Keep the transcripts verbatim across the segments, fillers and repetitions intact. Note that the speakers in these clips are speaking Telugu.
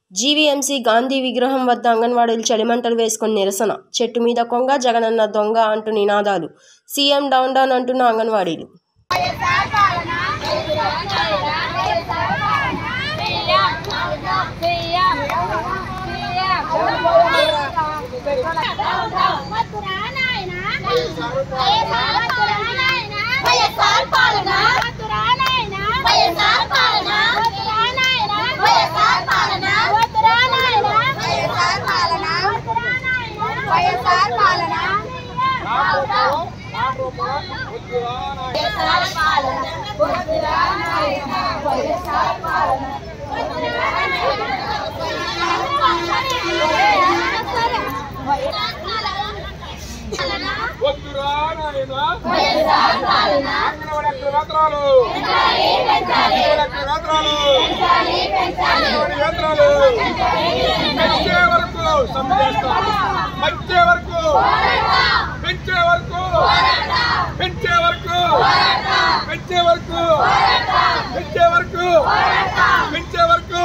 జీవీఎంసీ గాంధీ విగ్రహం వద్ద అంగన్వాడీలు చలిమంటలు వేసుకొని నిరసన. చెట్టు మీద కొంగ, జగనన్న దొంగ అంటూ నినాదాలు. సీఎం డౌన్ డౌన్ అంటున్న అంగన్వాడీలు. పెంచే వరకు పెంచే వరకు పెంచే వరకు పెంచే వరకు పెంచే వరకు పెంచే వరకు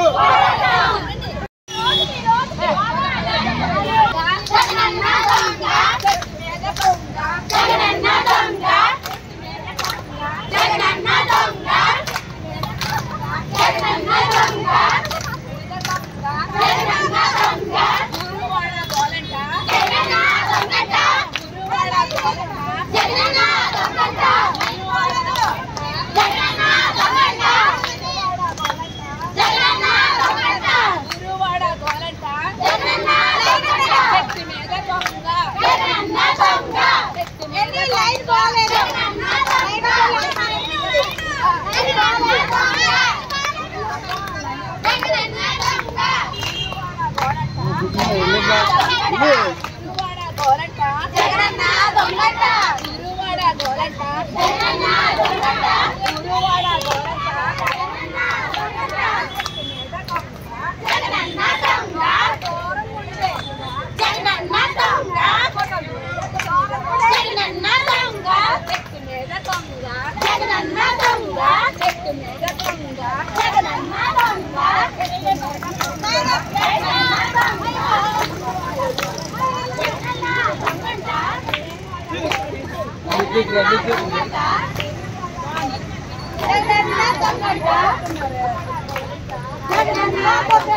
జగనన్న